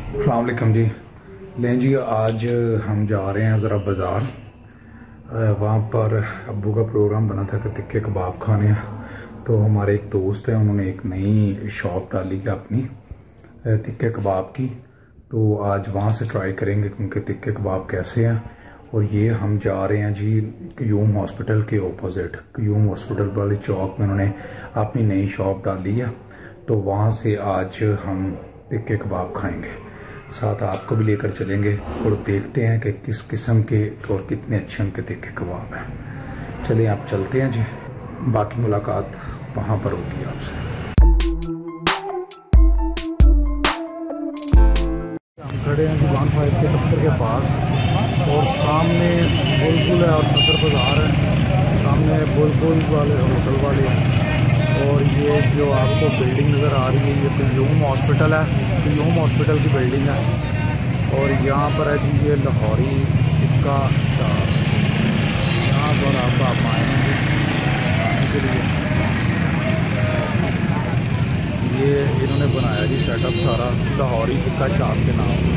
अस्सलाम वालेकुम जी। लें जी, आज हम जा रहे हैं ज़रा बाज़ार। वहाँ पर अब्बू का प्रोग्राम बना था कि टिक्के कबाब खाने हैं। तो हमारे एक दोस्त है, उन्होंने एक नई शॉप डाली है अपनी टिक्के कबाब की। तो आज वहाँ से ट्राई करेंगे कि उनके टिक्के कबाब कैसे हैं। और ये हम जा रहे हैं जी क्यूम हॉस्पिटल के ऑपोजिट, क्यूम हॉस्पिटल वाली चौक में उन्होंने अपनी नई शॉप डाली है। तो वहाँ से आज हम टिक्के कबाब खाएंगे, साथ आपको भी लेकर चलेंगे और देखते हैं कि किस किस्म के और कितने अच्छे उनके टिक्के कबाब हैं। चलिए आप चलते हैं जी, बाकी मुलाकात वहाँ पर होगी आपसे। हम खड़े हैं दुकान 5 के दफ्तर के पास और सामने बुलबुल है और सदर बाजार है। सामने बुलबुल वाले होटल वाले हैं और ये जो आपको बिल्डिंग नज़र आ रही है ये क्यूम हॉस्पिटल है। क्यूम हॉस्पिटल की बिल्डिंग है और यहाँ पर है जी ये लाहौरी टिक्का चाट। यहाँ पर आप आएंगे खाने के लिए। ये इन्होंने बनाया जी सेटअप सारा लाहौरी टिक्का चाट के नाम।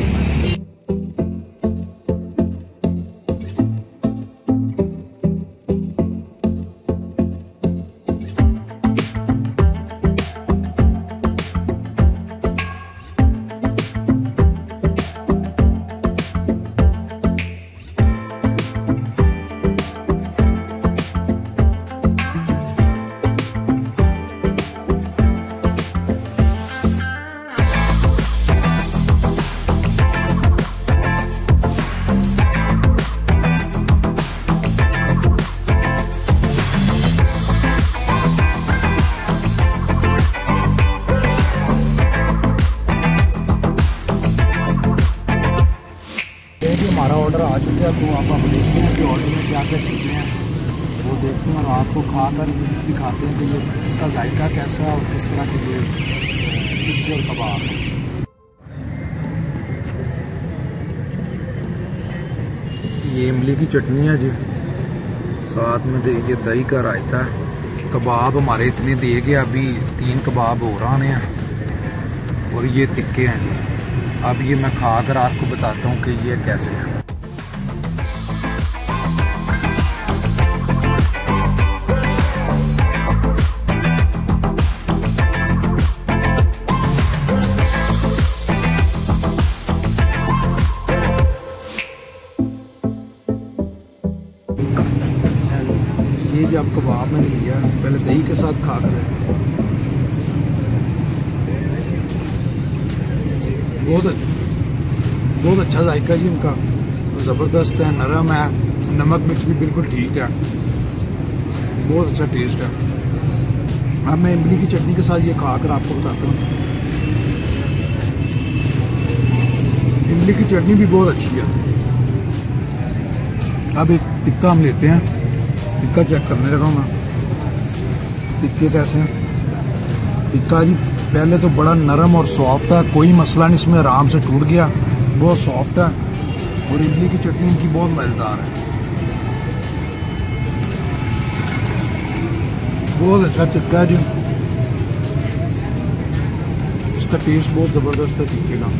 हमारा ऑर्डर आ चुका है, तो आप देखते हैं कि ऑर्डर में क्या क्या चीज़ें हैं वो देखते हैं और आपको खाकर दिखाते हैं कि ये इसका जायका कैसा है और किस तरह के ये टिक्के और कबाब। ये इमली की चटनी है जी, साथ में ये दही का रायता है। कबाब हमारे इतने दिए गए, अभी 3 कबाब हो रहे हैं और ये टिक्के हैं जी। अब ये मैं खाकर आपको बताता हूँ कि ये कैसे है। ये जो आप कबाब मैंने लिया पहले दही के साथ खा कर बहुत अच्छा जायका जी इनका, ज़बरदस्त है, नरम है, नमक मिर्च भी बिल्कुल ठीक है, बहुत अच्छा टेस्ट है। अब मैं इमली की चटनी के साथ ये खाकर आपको बताता हूँ। इमली की चटनी भी बहुत अच्छी है। अब एक टिक्का हम लेते हैं, टिक्का चेक करने लगा मैं टिक्के कैसे हैं। टिक्का जी पहले तो बड़ा नरम और सॉफ्ट है, कोई मसला नहीं, इसमें आराम से टूट गया, बहुत सॉफ्ट है। और इमली की चटनी इनकी बहुत मज़ेदार है, बहुत अच्छा टिक्का है जी। इसका टेस्ट बहुत ज़बरदस्त है टिक्के का।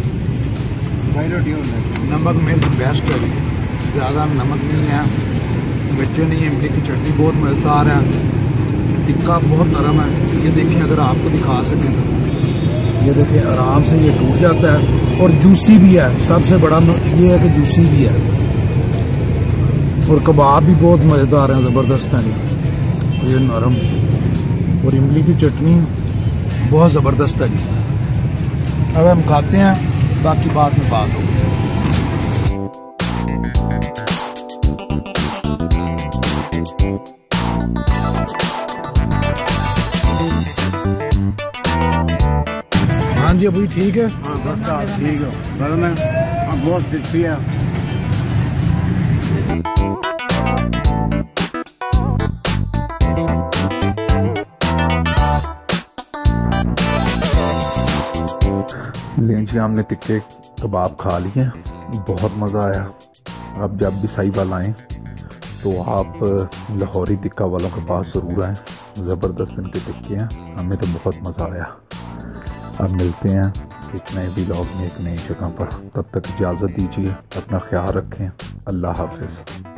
नमक मिर्च बेस्ट है जी, ज़्यादा नमक नहीं है, मिर्चें नहीं है। इमली की चटनी बहुत मज़ेदार है, टिक्का बहुत नरम है। ये देखिए, अगर आपको दिखा सकें तो ये देखिए आराम से ये टूट जाता है और जूसी भी है। सबसे बड़ा ये है कि जूसी भी है और कबाब भी बहुत मज़ेदार हैं, ज़बरदस्त हैं जी। ये नरम और इमली की चटनी बहुत ज़बरदस्त है जी। अब हम खाते हैं, बाकी बाद में बात होगी। हाँ जी, अभी ठीक है। हाँ बस ठीक है, बस में बहुत टेस्टी है। लें जी, हमने टिक्के कबाब खा लिए, बहुत मज़ा आया। आप जब भी साहिवाल आएँ तो आप लाहौरी टिक्का वालों के पास ज़रूर आएँ, ज़बरदस्त इनके टिक्के हैं, हमें तो बहुत मज़ा आया। अब मिलते हैं एक नए व्लॉग में एक नई जगह पर। तब तक इजाज़त दीजिए, अपना ख्याल रखें। अल्लाह हाफिज़।